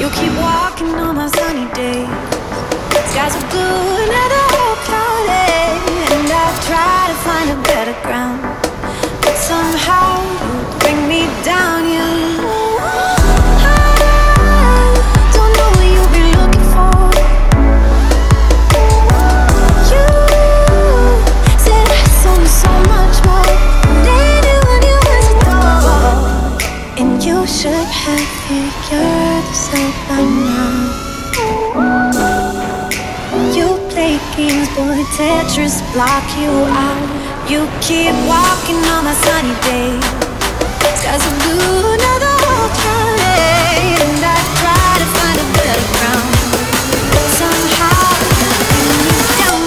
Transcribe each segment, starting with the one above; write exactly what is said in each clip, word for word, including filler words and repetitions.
You keep walking on my sunny days. Skies are blue, now they're all cloudy, and I try to find a better ground, but somehow you bring me down. You don't know what you've been looking for. You said I saw me so much more than you when you was a dog, and you should have figured this out by now. You play games, boy, Tetris block you out. You keep walking on my sunny days. Skies are blue, now they're all cloudy, and I try to find a better ground, but somehow you bring me down.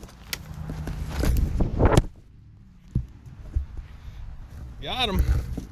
Got him.